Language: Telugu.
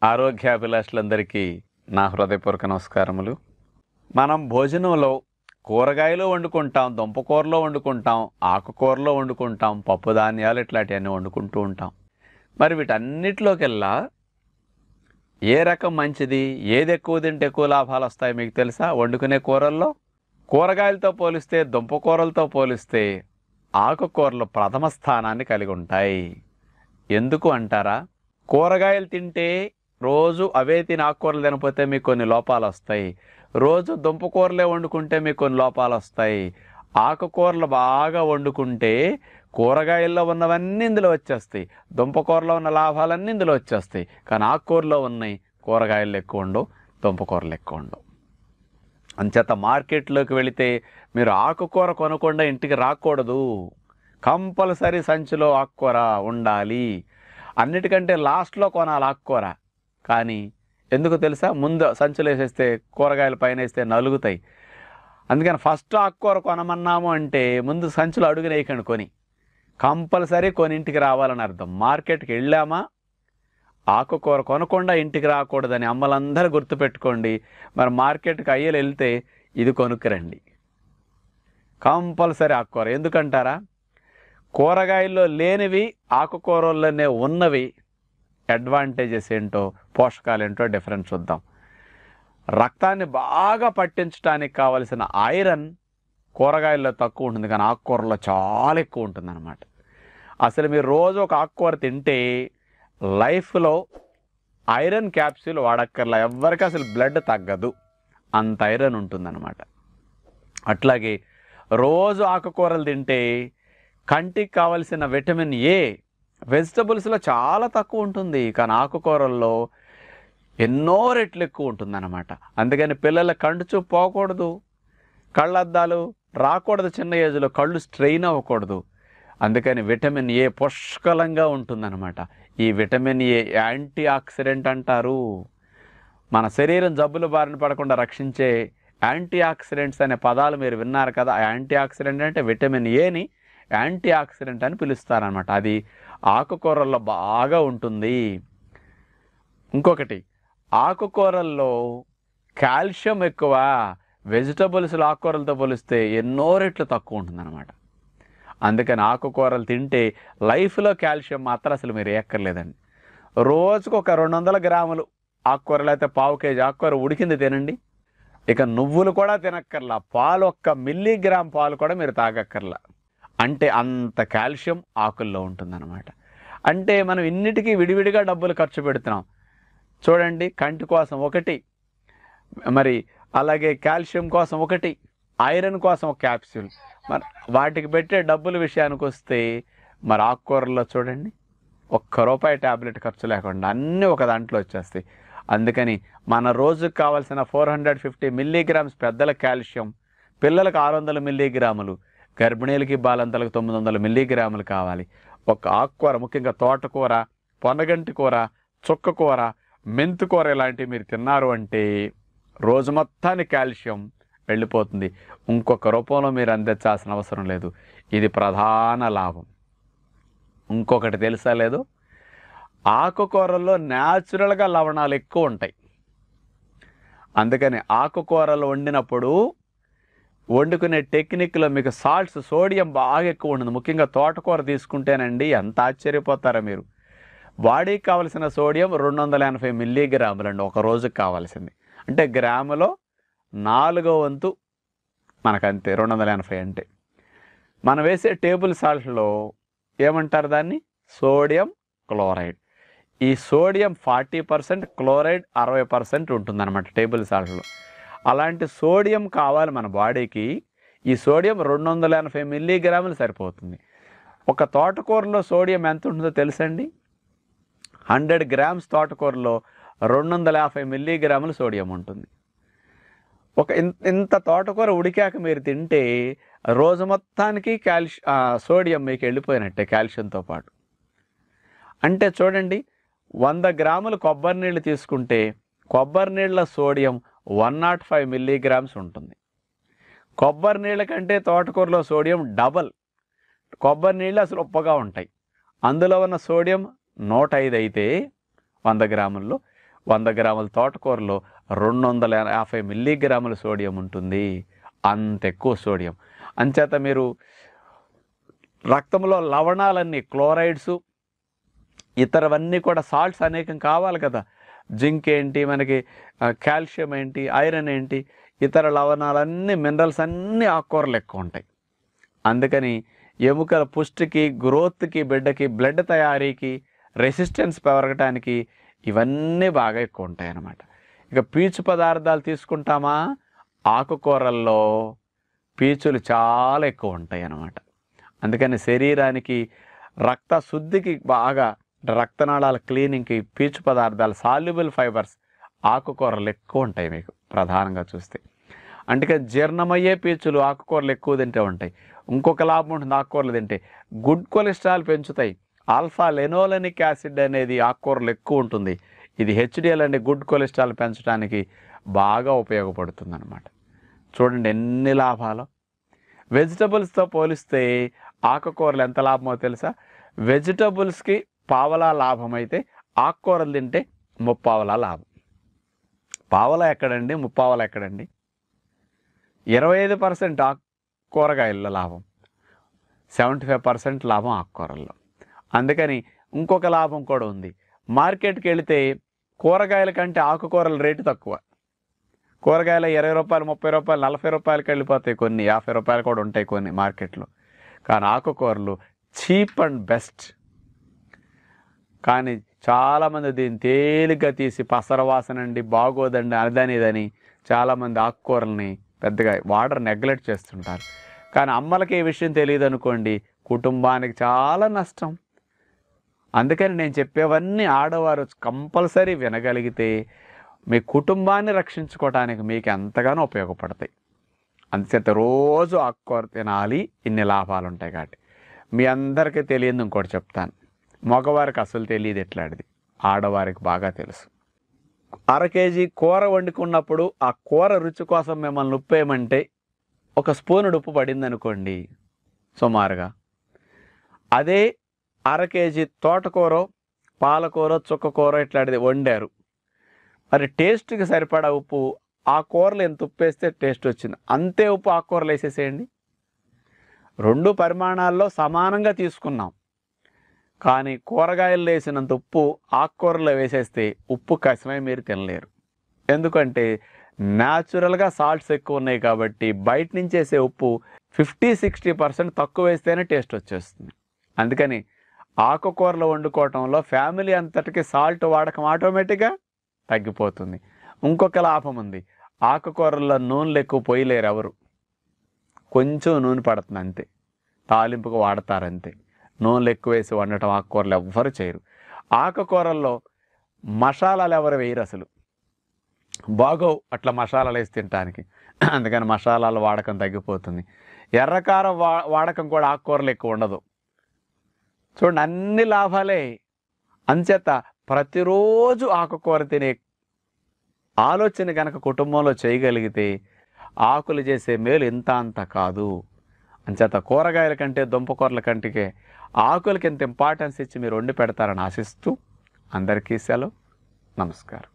ఆరోగ్యాభిలాషులందరికీ నా హృదయపూర్వక నమస్కారములు. మనం భోజనంలో కూరగాయలు వండుకుంటాం, దుంపకూరలో వండుకుంటాం, ఆకుకూరలో వండుకుంటాం, పప్పు ధాన్యాలు ఇట్లాంటివన్నీ వండుకుంటూ ఉంటాం. మరి వీటన్నిటిలోకెల్లా ఏ రకం మంచిది, ఏది ఎక్కువ తింటే ఎక్కువ లాభాలు వస్తాయి మీకు తెలుసా? వండుకునే కూరల్లో కూరగాయలతో పోలిస్తే, దుంపకూరలతో పోలిస్తే ఆకుకూరలు ప్రథమ స్థానాన్ని కలిగి ఉంటాయి. ఎందుకు అంటారా? కూరగాయలు తింటే రోజు అవే తిని ఆకుకూరలు తినకపోతే మీకు కొన్ని లోపాలు వస్తాయి. రోజు దుంపకూరలే వండుకుంటే మీకు కొన్ని లోపాలు వస్తాయి. ఆకుకూరలు బాగా వండుకుంటే కూరగాయల్లో ఉన్నవన్నీ ఇందులో వచ్చేస్తాయి. దుంపకూరలో ఉన్న లాభాలన్నీ ఇందులో వచ్చేస్తాయి. కానీ ఆకుకూరలో ఉన్నాయి, కూరగాయలు ఎక్కువ ఉండవు, దుంపకూరలు ఎక్కువ ఉండవు. అంచేత మార్కెట్లోకి వెళితే మీరు ఆకుకూర కొనకుండా ఇంటికి రాకూడదు. కంపల్సరీ సంచిలో ఆకుకూర ఉండాలి. అన్నిటికంటే లాస్ట్లో కొనాలి ఆకుకూర. కానీ ఎందుకు తెలుసా? ముందు సంచులు వేసేస్తే కూరగాయలు పైన వేస్తే నలుగుతాయి. అందుకని ఫస్ట్ ఆకుకూర కొనమన్నాము అంటే ముందు సంచులు అడుగునేయకండి, కొని కంపల్సరీ కొని ఇంటికి రావాలని అర్థం. మార్కెట్కి వెళ్ళామా ఆకుకూర కొనకుండా ఇంటికి రాకూడదని అమ్మలందరూ గుర్తుపెట్టుకోండి. మరి మార్కెట్కి అయ్యలు వెళ్తే ఇది కొనుక్కురండి కంపల్సరీ ఆకుకూర. ఎందుకంటారా? కూరగాయల్లో లేనివి ఆకుకూరల్లోనే ఉన్నవి అడ్వాంటేజెస్ ఏంటో, పోషకాలు ఏంటో డిఫరెన్స్ చూద్దాం. రక్తాన్ని బాగా పట్టించడానికి కావలసిన ఐరన్ కూరగాయల్లో తక్కువ ఉంటుంది, కానీ ఆకుకూరలో చాలా ఎక్కువ ఉంటుంది అన్నమాట. అసలు మీరు రోజు ఒక ఆకుకూర తింటే లైఫ్లో ఐరన్ క్యాప్సూల్ వాడక్కర్లా, ఎవరికి అసలు బ్లడ్ తగ్గదు, అంత ఐరన్ ఉంటుందన్నమాట. అట్లాగే రోజు ఆకుకూరలు తింటే కంటికి కావలసిన విటమిన్ ఏ వెజిటబుల్స్లో చాలా తక్కువ ఉంటుంది, కానీ ఆకుకూరల్లో ఎన్నో రెట్లు ఎక్కువ ఉంటుందన్నమాట. అందుకని పిల్లల కంటి చూపు పోకూడదు, కళ్ళద్దాలు రాకూడదు, చిన్న ఏజ్లో కళ్ళు స్ట్రెయిన్ అవ్వకూడదు. అందుకని విటమిన్ ఏ పుష్కలంగా ఉంటుందన్నమాట. ఈ విటమిన్ ఏ యాంటీ ఆక్సిడెంట్ అంటారు. మన శరీరం జబ్బుల బారిన పడకుండా రక్షించే యాంటీ ఆక్సిడెంట్స్ అనే పదాలు మీరు విన్నారు కదా. యాంటీ ఆక్సిడెంట్ అంటే విటమిన్ ఏని యాంటీ ఆక్సిడెంట్ అని పిలుస్తారనమాట. అది ఆకుకూరల్లో బాగా ఉంటుంది. ఇంకొకటి, ఆకుకూరల్లో కాల్షియం ఎక్కువ, వెజిటబుల్స్లో ఆకుకూరలతో పోలిస్తే ఎన్నో రెట్లు తక్కువ ఉంటుందన్నమాట. అందుకని ఆకుకూరలు తింటే లైఫ్లో కాల్షియం మాత్రం అసలు మీరు ఎక్కర్లేదండి. రోజుకు ఒక 200 గ్రాములు ఆకుకూరలు అయితే పావు కేజీ ఆకుకూర ఉడికింది తినండి. ఇక నువ్వులు కూడా తినక్కర్లా, పాలు 1 మిల్లీగ్రామ్ పాలు కూడా మీరు తాగక్కర్లా. అంటే అంత కాల్షియం ఆకుల్లో ఉంటుందన్నమాట. అంటే మనం ఇన్నిటికీ విడివిడిగా డబ్బులు ఖర్చు పెడుతున్నాం. చూడండి, కంటి కోసం ఒకటి, మరి అలాగే కాల్షియం కోసం ఒకటి, ఐరన్ కోసం ఒక క్యాప్సూల్. మరి వాటికి పెట్టే డబ్బుల విషయానికి వస్తే మరి ఆకుకూరల్లో చూడండి, ₹1 ట్యాబ్లెట్ ఖర్చు లేకుండా అన్నీ ఒక దాంట్లో వచ్చేస్తాయి. అందుకని మన రోజుకు కావాల్సిన 450 మిల్లీగ్రామ్స్ పెద్దల కాల్షియం, పిల్లలకు 600 మిల్లీగ్రాములు, గర్భిణీలకి బాలంతలకు 900 మిల్లీగ్రాములు కావాలి. ఒక ఆకుకూర, ముఖ్యంగా తోటకూర, పొనగంటి కూర, చుక్కకూర, మెంతికూర ఇలాంటివి మీరు తిన్నారు అంటే రోజు మొత్తానికి కాల్షియం వెళ్ళిపోతుంది. ఇంకొక రూపంలో మీరు అందించాల్సిన అవసరం లేదు. ఇది ప్రధాన లాభం. ఇంకొకటి తెలుసా లేదు, ఆకుకూరల్లో న్యాచురల్గా లవణాలు ఎక్కువ ఉంటాయి. అందుకని ఆకుకూరలు వండినప్పుడు వండుకునే టెక్నిక్లో మీకు సాల్ట్స్, సోడియం బాగా ఎక్కువ ఉంటుంది. ముఖ్యంగా తోటకూర తీసుకుంటేనండి ఎంత ఆశ్చర్యపోతారో మీరు. బాడీకి కావలసిన సోడియం 280 మిల్లీగ్రాములు అండి ఒక రోజుకి కావాల్సింది. అంటే గ్రాములో 4వ వంతు మనకంతే 280 అంటే. మనం వేసే టేబుల్ సాల్ట్లో ఏమంటారు దాన్ని? Sodium chloride. ఈ సోడియం 40%, క్లోరైడ్ 60% ఉంటుందన్నమాట టేబుల్ సాల్ట్లో. అలాంటి సోడియం కావాలి మన బాడీకి. ఈ సోడియం 280 మిల్లీగ్రాములు సరిపోతుంది. ఒక తోటకూరలో సోడియం ఎంత ఉంటుందో తెలుసండి? 100 గ్రామ్స్ తోటకూరలో 250 మిల్లీగ్రాములు సోడియం ఉంటుంది. ఇంత తోటకూర ఉడికాక మీరు తింటే రోజు మొత్తానికి సోడియం మీకు వెళ్ళిపోయినట్టే కాల్షియంతో పాటు. అంటే చూడండి, 100 గ్రాములు కొబ్బరి నీళ్ళు తీసుకుంటే కొబ్బరి నీళ్ళ సోడియం 105 మిల్లీగ్రామ్స్ ఉంటుంది. కొబ్బరి నీళ్ళ కంటే తోటకూరలో సోడియం డబల్. కొబ్బరి నీళ్ళు అసలు ఉప్పగా ఉంటాయి. అందులో ఉన్న సోడియం 105 అయితే 100 గ్రాముల్లో 100 గ్రాముల తోటకూరలో 250 మిల్లీగ్రాముల సోడియం ఉంటుంది. అంత ఎక్కువ సోడియం. అంచేత మీరు రక్తంలో లవణాలన్నీ, క్లోరైడ్స్, ఇతరవన్నీ కూడా సాల్ట్స్ అనేకం కావాలి కదా. జింక్ ఏంటి, మనకి కాల్షియం ఏంటి, ఐరన్ ఏంటి, ఇతర లవణాలన్నీ, మినరల్స్ అన్నీ ఆకుకూరలు ఎక్కువ ఉంటాయి. అందుకని ఎముకల పుష్టికి, గ్రోత్కి, బిడ్డకి, బ్లడ్ తయారీకి, రెసిస్టెన్స్ పెరగటానికి ఇవన్నీ బాగా ఎక్కువ ఉంటాయి అన్నమాట. ఇక పీచు పదార్థాలు తీసుకుంటామా, ఆకుకూరల్లో పీచులు చాలా ఎక్కువ ఉంటాయి అన్నమాట. అందుకని శరీరానికి రక్త శుద్ధికి బాగా, రక్తనాళాల క్లీనింగ్కి పీచు పదార్థాలు, సాల్యుబుల్ ఫైబర్స్ ఆకుకూరలు ఎక్కువ ఉంటాయి మీకు ప్రధానంగా చూస్తే. అందుకే జీర్ణమయ్యే పీచులు ఆకుకూరలు ఎక్కువ తింటే ఉంటాయి. ఇంకొక లాభం ఉంటుంది ఆకుకూరలు తింటే, గుడ్ కొలెస్ట్రాల్ పెంచుతాయి. ఆల్ఫా లెనోలెనిక్ యాసిడ్ అనేది ఆకుకూరలు ఎక్కువ ఉంటుంది. ఇది హెచ్డిఎల్ అంటే గుడ్ కొలెస్ట్రాల్ పెంచడానికి బాగా ఉపయోగపడుతుంది అన్నమాట. చూడండి ఎన్ని లాభాలు. వెజిటబుల్స్తో పోలిస్తే ఆకుకూరలు ఎంత లాభమో తెలుసా? వెజిటబుల్స్కి పావలా లాభం అయితే ఆకుకూరలు తింటే ముప్పావలా లాభం. పావలా ఎక్కడండి, ముప్పావలా ఎక్కడండి? 25% కూరగాయల్లో లాభం, 75% లాభం ఆకుకూరల్లో. అందుకని ఇంకొక లాభం కూడా ఉంది. మార్కెట్కి వెళితే కూరగాయల కంటే ఆకుకూరల రేటు తక్కువ. కూరగాయలు 20 రూపాయలు, 30 రూపాయలు, 40 రూపాయలకి వెళ్ళిపోతాయి, కొన్ని 50 రూపాయలు కూడా ఉంటాయి కొన్ని మార్కెట్లో. కానీ ఆకుకూరలు చీప్ అండ్ బెస్ట్. కానీ చాలామంది దీన్ని తేలిగ్గా తీసి పసరవాసన అండి, బాగోదండి, అదని ఇదని చాలామంది ఆకుకూరల్ని పెద్దగా నెగ్లెక్ట్ చేస్తుంటారు. కానీ అమ్మలకి ఈ విషయం తెలియదు అనుకోండి, కుటుంబానికి చాలా నష్టం. అందుకని నేను చెప్పేవన్నీ ఆడవారు కంపల్సరీ వినగలిగితే మీ కుటుంబాన్ని రక్షించుకోవడానికి మీకు ఎంతగానో ఉపయోగపడతాయి. అందుచేత రోజు ఆకుకూర తినాలి, ఇన్ని లాభాలు ఉంటాయి కాబట్టి. మీ అందరికీ తెలియదు ఇంకోటి చెప్తాను, మగవారికి అసలు తెలియదు ఎట్లాంటిది, ఆడవారికి బాగా తెలుసు. 1/2 కేజీ కూర వండుకున్నప్పుడు ఆ కూర రుచి కోసం మిమ్మల్ని ఉప్పేయమంటే 1 స్పూను ఉప్పు పడింది అనుకోండి సుమారుగా, అదే 1/2 కేజీ తోటకూర, పాలకూర, చుక్కకూర ఇట్లాంటిది వండారు, మరి టేస్ట్కి సరిపడా ఉప్పు ఆ కూరలు ఎంత ఉప్పు వేస్తే టేస్ట్ వచ్చింది అంతే ఉప్పు ఆకుకూరలు వేసేసేయండి. 2 పరిమాణాల్లో సమానంగా తీసుకున్నాం, కానీ కూరగాయలు వేసినంత ఉప్పు ఆకుకూరలో వేసేస్తే ఉప్పు కసమై మీరు తినలేరు. ఎందుకంటే న్యాచురల్గా సాల్ట్స్ ఎక్కువ ఉన్నాయి కాబట్టి బయట నుంచి వేసే ఉప్పు 50-60% తక్కువ వేస్తేనే టేస్ట్ వచ్చేస్తుంది. అందుకని ఆకుకూరలు వండుకోవటంలో ఫ్యామిలీ అంతటికి సాల్ట్ వాడకం ఆటోమేటిక్గా తగ్గిపోతుంది. ఇంకొక లాభం ఉంది, ఆకుకూరల్లో నూనెలు ఎక్కువ పోయలేరు ఎవరు, కొంచెం నూనె పడుతుంది అంతే, తాలింపుకు వాడతారు అంతే. నూనెలు ఎక్కువ వేసి వండటం ఆకుకూరలు ఎవ్వరు చేయరు. ఆకుకూరల్లో మసాలాలు ఎవరు వేయరు, అసలు బాగోవు అట్లా మసాలాలు వేసి తినడానికి. అందుకని మసాలాల వాడకం తగ్గిపోతుంది. ఎర్రకారం వాడకం కూడా ఆకుకూరలు ఎక్కువ ఉండదు. చూడండి అన్ని లాభాలే. అంచేత ప్రతిరోజు ఆకుకూర తినే ఆలోచన కనుక కుటుంబంలో చేయగలిగితే ఆకులు చేసే మేలు ఇంత అంత కాదు. అంచేత కూరగాయల కంటే దుంపకూరల కంటే ఆకులకి ఎంత ఇంపార్టెన్స్ ఇచ్చి మీరు వండి పెడతారని ఆశిస్తూ అందరికీ సెలవు. నమస్కారం.